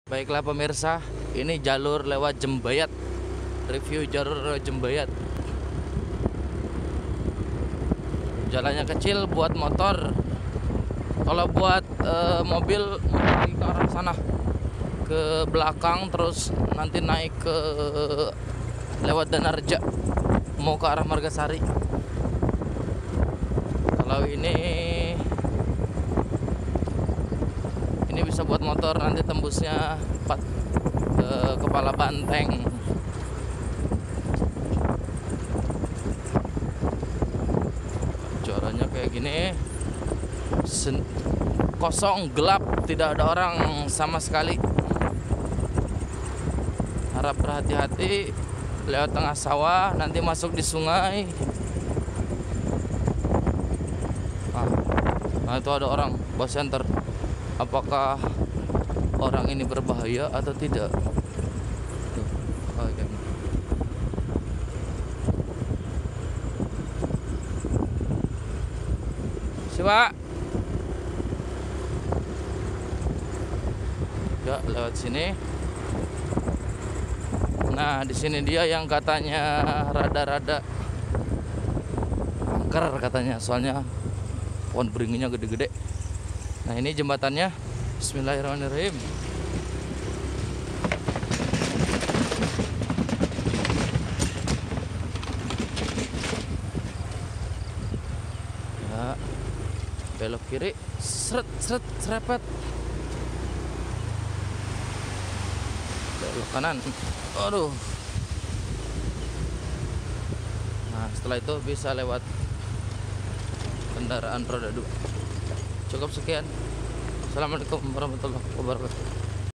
Baiklah pemirsa, ini jalur lewat Jembayat. Review jalur lewat Jembayat. Jalannya kecil buat motor. Kalau buat mobil lagi ke arah sana, ke belakang, terus nanti naik ke lewat Danarja, mau ke arah Margasari. Kalau ini bisa buat motor, nanti tembusnya ke Kepala Banteng. Cuaranya kayak gini, kosong, gelap, tidak ada orang sama sekali. Harap berhati-hati lewat tengah sawah, nanti masuk di sungai. Nah itu ada orang bus center. Apakah orang ini berbahaya atau tidak? Siapa? Ya, lewat sini. Nah, di sini dia yang katanya rada-rada angker katanya, soalnya pohon beringinya gede-gede. Nah, ini jembatannya. Bismillahirrahmanirrahim. Ya, belok kiri, serepet. Belok kanan. Aduh. Nah, setelah itu bisa lewat kendaraan roda 2. Cukup sekian. Assalamualaikum warahmatullahi wabarakatuh.